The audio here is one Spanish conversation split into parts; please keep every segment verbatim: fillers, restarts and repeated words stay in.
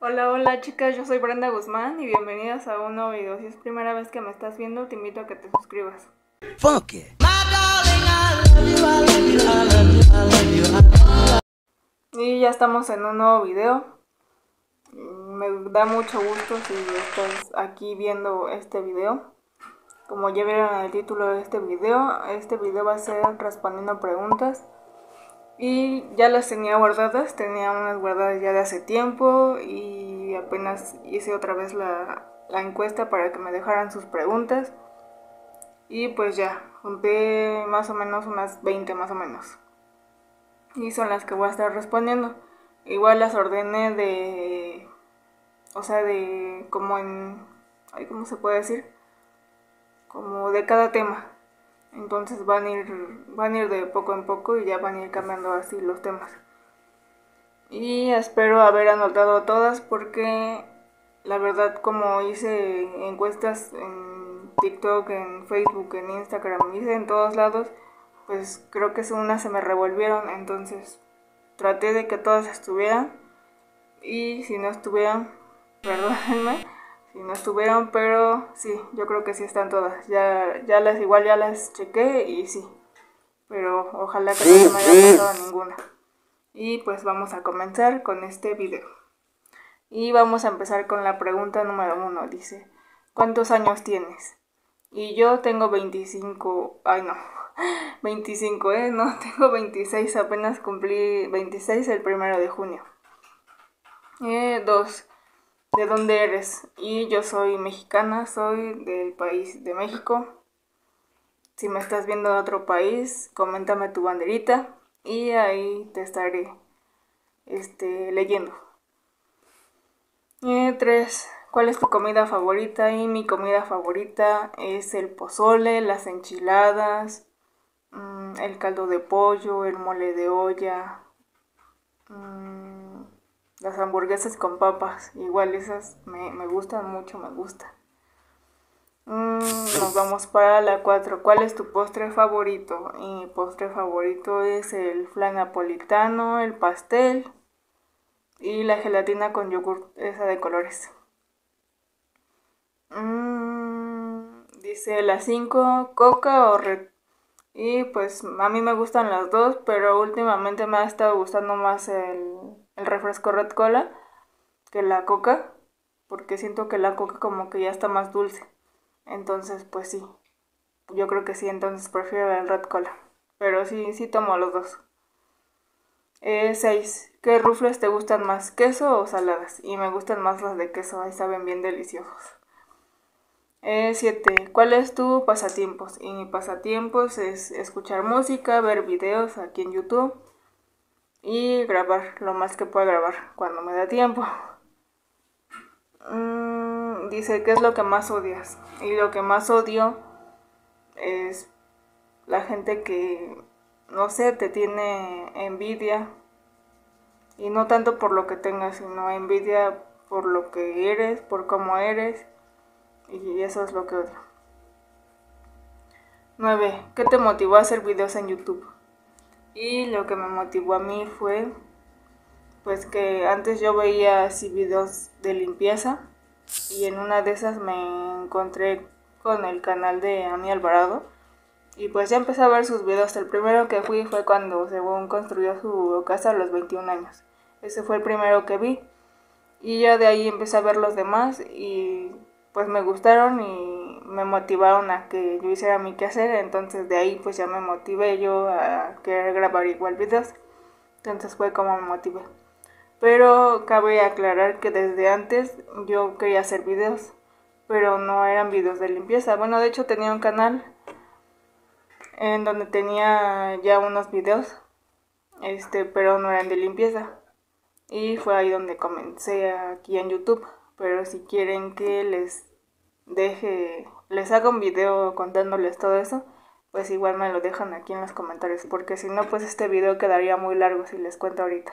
Hola, hola chicas, yo soy Brenda Guzmán y bienvenidas a un nuevo video. Si es primera vez que me estás viendo, te invito a que te suscribas. Funky. Y ya estamos en un nuevo video. Me da mucho gusto si estás aquí viendo este video. Como ya vieron en el título de este video, este video va a ser respondiendo preguntas. Y ya las tenía guardadas, tenía unas guardadas ya de hace tiempo y apenas hice otra vez la, la encuesta para que me dejaran sus preguntas. Y pues ya, junté más o menos unas veinte más o menos. Y son las que voy a estar respondiendo. Igual las ordené de... O sea, de... como en... ¿Cómo se puede decir? Como de cada tema. Entonces van a ir, van a ir de poco en poco y ya van a ir cambiando así los temas. Y espero haber anotado todas porque la verdad como hice encuestas en TikTok, en Facebook, en Instagram, hice en todos lados, pues creo que unas se me revolvieron, entonces traté de que todas estuvieran y si no estuvieran, perdónenme. Si no estuvieron, pero sí, yo creo que sí están todas. Ya, ya las, igual ya las chequé y sí. Pero ojalá que no se me haya pasado ninguna. Y pues vamos a comenzar con este video. Y vamos a empezar con la pregunta número uno. Dice, ¿cuántos años tienes? Y yo tengo veinticinco, ay no, veinticinco, eh, no, tengo veintiséis, apenas cumplí veintiséis el primero de junio. Eh, dos. ¿De dónde eres? Y yo soy mexicana, soy del país de México. Si me estás viendo de otro país, coméntame tu banderita y ahí te estaré este, leyendo. Eh, tres. ¿Cuál es tu comida favorita? Y mi comida favorita es el pozole, las enchiladas, mmm, el caldo de pollo, el mole de olla, mmm, las hamburguesas con papas, igual esas me, me gustan mucho, me gustan. Mm, nos vamos para la cuatro. ¿Cuál es tu postre favorito? Y mi postre favorito es el flan napolitano, el pastel y la gelatina con yogur, esa de colores. Mm, dice la cinco, ¿Coca o Red? Y pues a mí me gustan las dos, pero últimamente me ha estado gustando más el, el refresco Red Cola que la Coca, porque siento que la Coca como que ya está más dulce. Entonces pues sí, yo creo que sí, entonces prefiero el Red Cola. Pero sí, sí tomo los dos. Eh, seis. ¿Qué rufles te gustan más, queso o saladas? Y me gustan más las de queso, ahí saben bien deliciosos. Eh, siete. ¿Cuál es tu pasatiempos? Y mi pasatiempos es escuchar música, ver videos aquí en YouTube y grabar lo más que pueda grabar cuando me da tiempo. Mm, dice, ¿qué es lo que más odias? Y lo que más odio es la gente que, no sé, te tiene envidia. Y no tanto por lo que tengas, sino envidia por lo que eres, por cómo eres. Y eso es lo que odio. nueve. ¿Qué te motivó a hacer videos en YouTube? Y lo que me motivó a mí fue, pues que antes yo veía así videos de limpieza. Y en una de esas me encontré con el canal de Ami Alvarado. Y pues ya empecé a ver sus videos. El primero que fui fue cuando según construyó su casa a los veintiún años. Ese fue el primero que vi. Y ya de ahí empecé a ver los demás y pues me gustaron y me motivaron a que yo hiciera mi quehacer. Entonces de ahí pues ya me motivé yo a querer grabar igual videos. Entonces fue como me motivé. Pero cabe aclarar que desde antes yo quería hacer videos, pero no eran videos de limpieza. Bueno, de hecho tenía un canal en donde tenía ya unos videos, este, pero no eran de limpieza. Y fue ahí donde comencé aquí en YouTube. Pero si quieren que les deje, les haga un video contándoles todo eso, pues igual me lo dejan aquí en los comentarios, porque si no, pues este video quedaría muy largo si les cuento ahorita.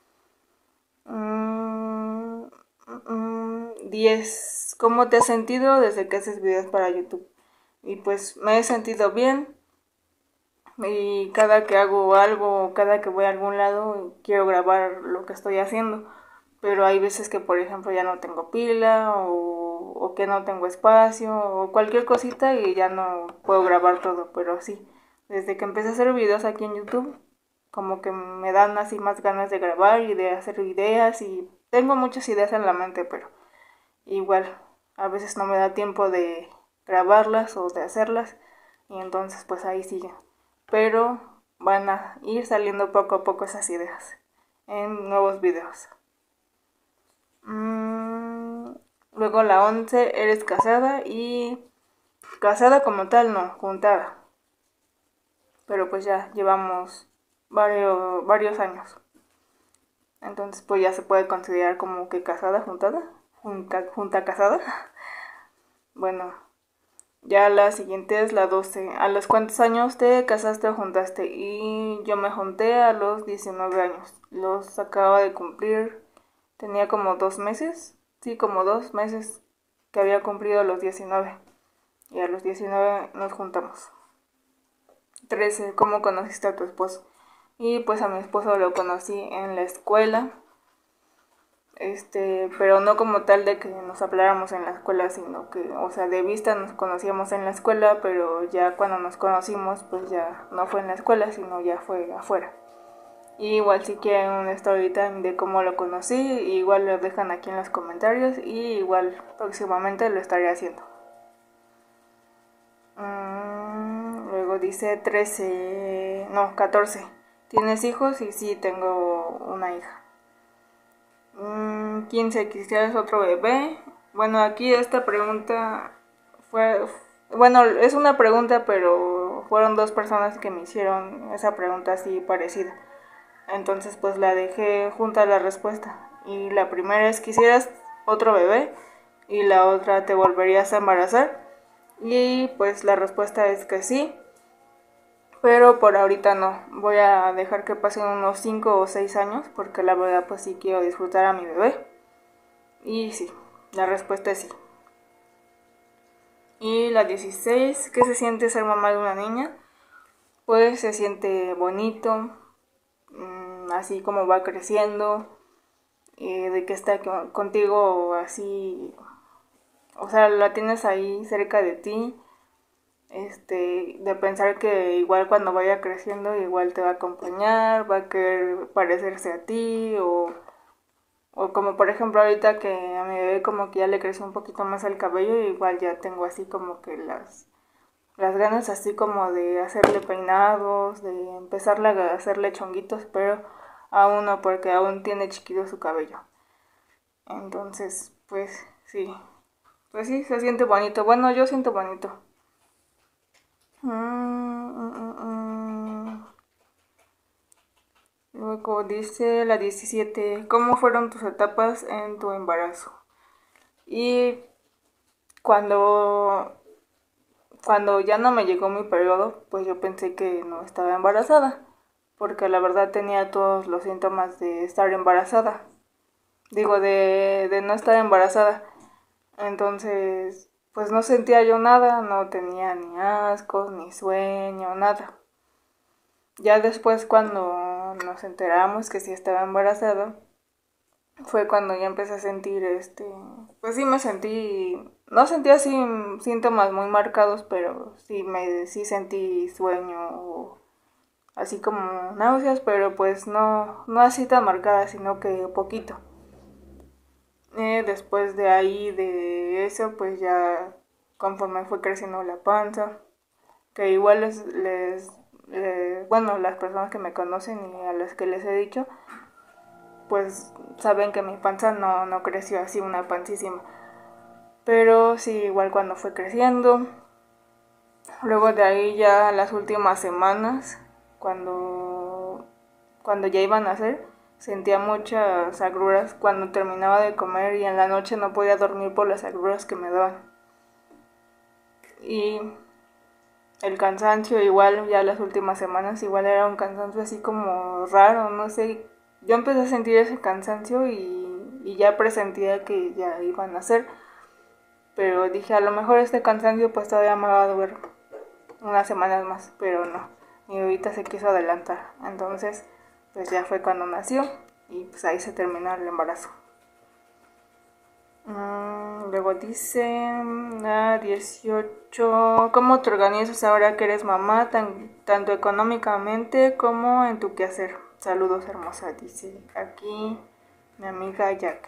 Mm, mm, diez. ¿Cómo te has sentido desde que haces videos para YouTube? Y pues me he sentido bien. Y cada que hago algo, cada que voy a algún lado, quiero grabar lo que estoy haciendo. pero hay veces que por ejemplo ya no tengo pila o, o que no tengo espacio o cualquier cosita y ya no puedo grabar todo, pero sí, desde que empecé a hacer videos aquí en YouTube, como que me dan así más ganas de grabar y de hacer ideas y tengo muchas ideas en la mente, pero igual a veces no me da tiempo de grabarlas o de hacerlas y entonces pues ahí siguen, pero van a ir saliendo poco a poco esas ideas en nuevos videos. Mm, luego la once, eres casada y casada como tal no, juntada, pero pues ya llevamos varios, varios años, entonces pues ya se puede considerar como que casada, juntada, junta, junta casada. Bueno, ya la siguiente es la doce. ¿A los cuántos años te casaste o juntaste? Y yo me junté a los diecinueve años. Los acababa de cumplir. Tenía como dos meses. Sí, como dos meses que había cumplido los diecinueve. Y a los diecinueve nos juntamos. trece. ¿Cómo conociste a tu esposo? Y pues a mi esposo lo conocí en la escuela. Este, pero no como tal de que nos habláramos en la escuela, sino que, o sea, de vista nos conocíamos en la escuela, pero ya cuando nos conocimos, pues ya no fue en la escuela, sino ya fue afuera. Y igual si quieren un story time de cómo lo conocí, igual lo dejan aquí en los comentarios y igual próximamente lo estaré haciendo. Mm, luego dice trece, no, catorce. ¿Tienes hijos? Y sí, tengo una hija. quince. ¿Quisieras otro bebé? Bueno, aquí esta pregunta fue... Bueno, es una pregunta, pero fueron dos personas que me hicieron esa pregunta así parecida. Entonces pues la dejé junto a la respuesta. Y la primera es, ¿quisieras otro bebé? Y la otra, ¿te volverías a embarazar? Y pues la respuesta es que sí. Pero por ahorita no, voy a dejar que pasen unos cinco o seis años porque la verdad pues sí quiero disfrutar a mi bebé. Y sí, la respuesta es sí. Y la dieciséis, ¿qué se siente ser mamá de una niña? Pues se siente bonito, mmm, así como va creciendo, eh, de que está contigo así, o sea, la tienes ahí cerca de ti. Este, de pensar que igual cuando vaya creciendo igual te va a acompañar, va a querer parecerse a ti o, o como por ejemplo ahorita que a mi bebé como que ya le creció un poquito más el cabello, igual ya tengo así como que las, las ganas así como de hacerle peinados, de empezarle a hacerle chonguitos, pero aún no porque aún tiene chiquito su cabello. Entonces, pues sí, pues sí, se siente bonito, bueno yo siento bonito. Mm, mm, mm. Luego dice la diecisiete, ¿cómo fueron tus etapas en tu embarazo? Y cuando, cuando ya no me llegó mi periodo, pues yo pensé que no estaba embarazada, porque la verdad tenía todos los síntomas de estar embarazada. Digo, de, de no estar embarazada. Entonces, pues no sentía yo nada, no tenía ni ascos, ni sueño, nada. Ya después cuando nos enteramos que sí estaba embarazada, fue cuando ya empecé a sentir este, pues sí me sentí, no sentí así síntomas muy marcados, pero sí me sí sentí sueño o así como náuseas, pero pues no, no así tan marcadas, sino que poquito. Eh, después de ahí, de eso, pues ya conforme fue creciendo la panza, que igual les, les eh, bueno, las personas que me conocen y a las que les he dicho, pues saben que mi panza no, no creció así una pancísima. Pero sí, igual cuando fue creciendo. Luego de ahí ya las últimas semanas, cuando, cuando ya iban a nacer, sentía muchas agruras cuando terminaba de comer y en la noche no podía dormir por las agruras que me daban. Y el cansancio igual, ya las últimas semanas, igual era un cansancio así como raro, no sé. Yo empecé a sentir ese cansancio y, y ya presentía que ya iban a nacer. Pero dije, a lo mejor este cansancio pues todavía me va a durar unas semanas más, pero no. Mi bebita se quiso adelantar. Entonces, pues ya fue cuando nació y pues ahí se terminó el embarazo. Mm, luego dice la dieciocho, ¿cómo te organizas ahora que eres mamá, tan, tanto económicamente como en tu quehacer? Saludos, hermosa, dice aquí mi amiga Jack.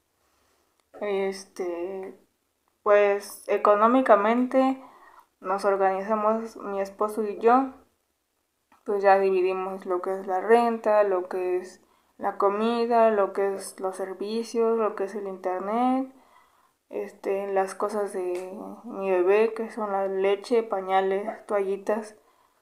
Este, pues económicamente nos organizamos mi esposo y yo, pues ya dividimos lo que es la renta, lo que es la comida, lo que es los servicios, lo que es el internet, este, las cosas de mi bebé, que son la leche, pañales, toallitas,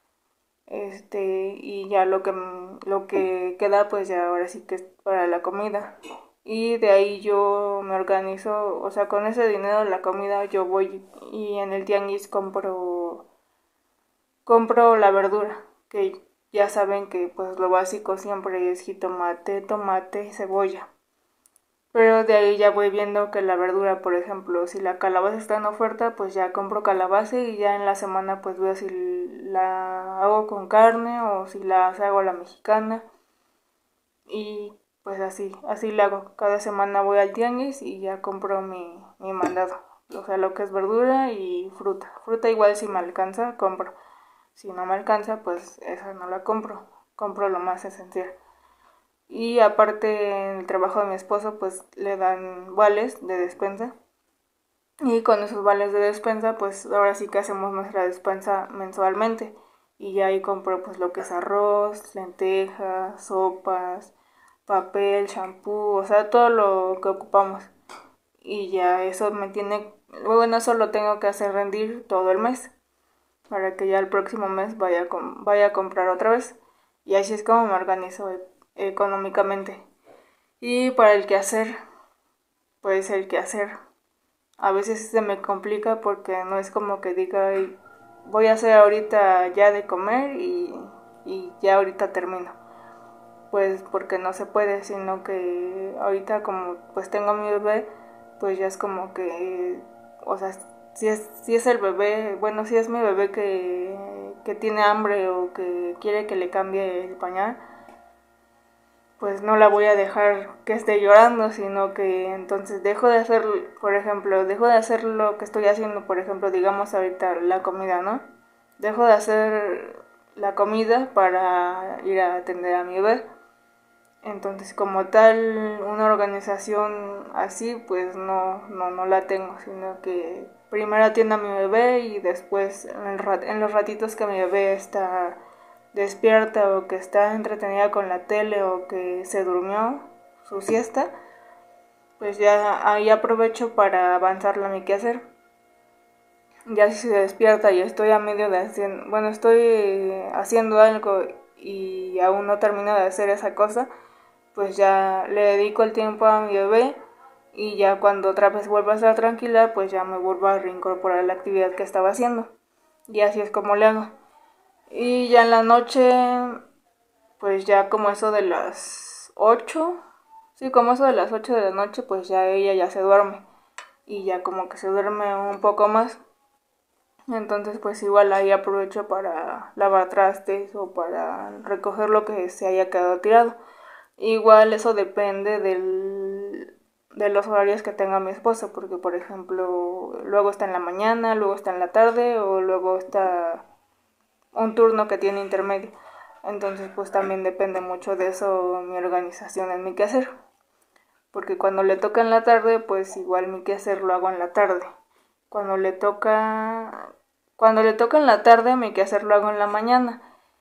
este, y ya lo que, lo que queda, pues ya ahora sí que es para la comida. Y de ahí yo me organizo, o sea, con ese dinero la comida yo voy y en el tianguis compro, compro la verdura, que ya saben que pues lo básico siempre es jitomate, tomate y cebolla. Pero de ahí ya voy viendo que la verdura, por ejemplo, si la calabaza está en oferta, pues ya compro calabaza y ya en la semana pues veo si la hago con carne o si la hago a la mexicana. Y pues así, así le hago. Cada semana voy al tianguis y ya compro mi, mi mandado. O sea, lo que es verdura y fruta. Fruta igual si me alcanza, compro. Si no me alcanza, pues esa no la compro. Compro lo más esencial. Y aparte en el trabajo de mi esposo pues le dan vales de despensa. Y con esos vales de despensa pues ahora sí que hacemos nuestra despensa mensualmente. Y ya ahí compro pues lo que es arroz, lentejas, sopas, papel, shampoo, o sea, todo lo que ocupamos. Y ya eso me tiene, bueno, eso lo tengo que hacer rendir todo el mes para que ya el próximo mes vaya a, vaya a comprar otra vez. Y así es como me organizo económicamente. Y para el quehacer, pues el quehacer a veces se me complica porque no es como que diga voy a hacer ahorita ya de comer y, y ya ahorita termino. Pues porque no se puede, sino que ahorita como pues tengo a mi bebé, pues ya es como que, o sea, si es, si es el bebé, bueno, si es mi bebé que, que tiene hambre o que quiere que le cambie el pañal, pues no la voy a dejar que esté llorando, sino que entonces dejo de hacer, por ejemplo, dejo de hacer lo que estoy haciendo, por ejemplo, digamos ahorita la comida, ¿no? Dejo de hacer la comida para ir a atender a mi bebé. Entonces, como tal, una organización así, pues no, no, no la tengo, sino que primero atiendo a mi bebé y después, en, el rat en los ratitos que mi bebé está despierta o que está entretenida con la tele o que se durmió su siesta, pues ya ahí aprovecho para avanzarla a mi quehacer. Ya si se despierta y estoy a medio de hacer, bueno, estoy haciendo algo y aún no termino de hacer esa cosa, pues ya le dedico el tiempo a mi bebé y ya cuando otra vez vuelva a estar tranquila, pues ya me vuelvo a reincorporar a la actividad que estaba haciendo. Y así es como le hago. Y ya en la noche, pues ya como eso de las ocho, sí, como eso de las ocho de la noche, pues ya ella ya se duerme. Y ya como que se duerme un poco más. Entonces pues igual ahí aprovecho para lavar trastes o para recoger lo que se haya quedado tirado. Igual eso depende del, de los horarios que tenga mi esposo, porque por ejemplo luego está en la mañana, luego está en la tarde o luego está un turno que tiene intermedio. Entonces pues también depende mucho de eso mi organización en mi quehacer. Porque cuando le toca en la tarde, pues igual mi quehacer lo hago en la tarde. Cuando le toca cuando le toca en la tarde, mi quehacer lo hago en la mañana.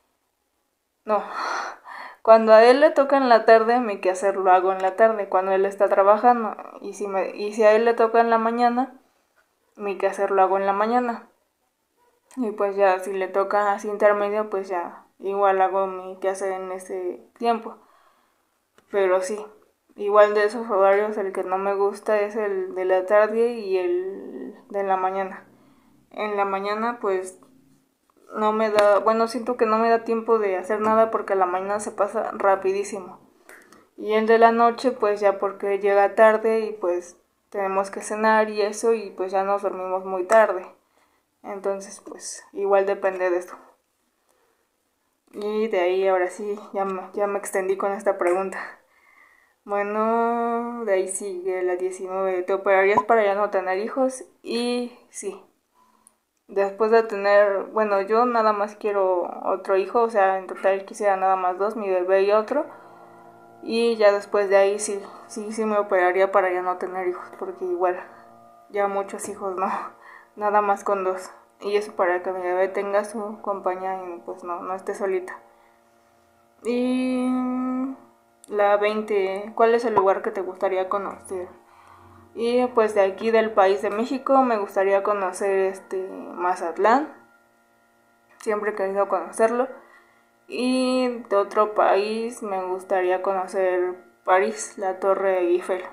No, cuando a él le toca en la tarde, mi quehacer lo hago en la tarde, cuando él está trabajando. Y si, me, y si a él le toca en la mañana, mi quehacer lo hago en la mañana. Y pues ya, si le toca así intermedio, pues ya, igual hago mi quehacer en ese tiempo. Pero sí, igual de esos horarios, el que no me gusta es el de la tarde y el de la mañana. En la mañana, pues no me da, bueno, siento que no me da tiempo de hacer nada porque la mañana se pasa rapidísimo. Y el de la noche, pues ya porque llega tarde y pues tenemos que cenar y eso y pues ya nos dormimos muy tarde. Entonces, pues igual depende de esto. Y de ahí ahora sí, ya me, ya me extendí con esta pregunta. Bueno, de ahí sigue la diecinueve. ¿Te operarías para ya no tener hijos? Y sí. Después de tener, bueno, yo nada más quiero otro hijo, o sea, en total quisiera nada más dos, mi bebé y otro. Y ya después de ahí sí, sí, sí me operaría para ya no tener hijos, porque igual, ya muchos hijos no, nada más con dos. Y eso para que mi bebé tenga su compañía y pues no, no esté solita. Y la veinte, ¿cuál es el lugar que te gustaría conocer? Y pues de aquí del país de México me gustaría conocer este Mazatlán. Siempre he querido conocerlo. Y de otro país me gustaría conocer París, la Torre Eiffel.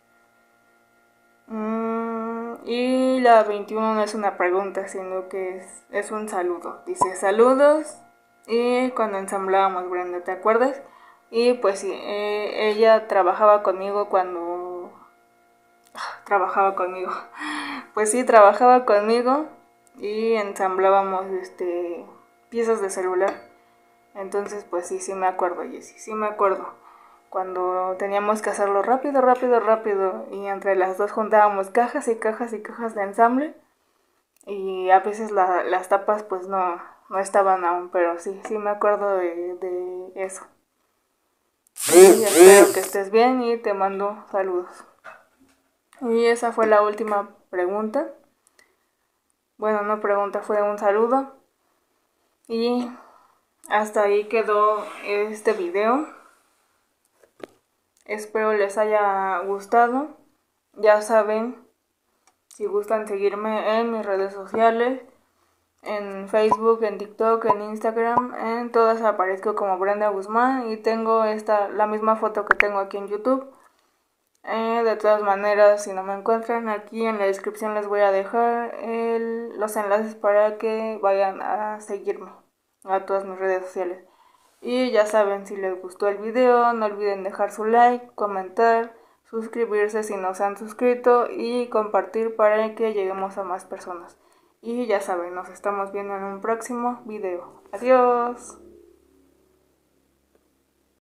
Mm, y la veintiuno no es una pregunta, sino que es, es un saludo. Dice saludos. Y cuando ensamblábamos, Brenda, ¿te acuerdas? Y pues sí, eh, ella trabajaba conmigo cuando... Trabajaba conmigo. Pues sí, trabajaba conmigo y ensamblábamos este, piezas de celular. Entonces, pues sí, sí me acuerdo, Jessie, sí me acuerdo. Cuando teníamos que hacerlo rápido, rápido, rápido. Y entre las dos juntábamos cajas y cajas y cajas de ensamble. Y a veces la, las tapas pues no, no estaban aún, pero sí, sí me acuerdo de, de eso. Y espero que estés bien y te mando saludos. Y esa fue la última pregunta. Bueno, no pregunta, fue un saludo. Y hasta ahí quedó este video. Espero les haya gustado. Ya saben, si gustan seguirme en mis redes sociales, en Facebook, en TikTok, en Instagram, en todas aparezco como Brenda Guzmán y tengo esta, la misma foto que tengo aquí en YouTube. Eh, de todas maneras, si no me encuentran, aquí en la descripción les voy a dejar el, los enlaces para que vayan a seguirme a todas mis redes sociales. Y ya saben, si les gustó el video, no olviden dejar su like, comentar, suscribirse si no se han suscrito y compartir para que lleguemos a más personas. Y ya saben, nos estamos viendo en un próximo video. Adiós.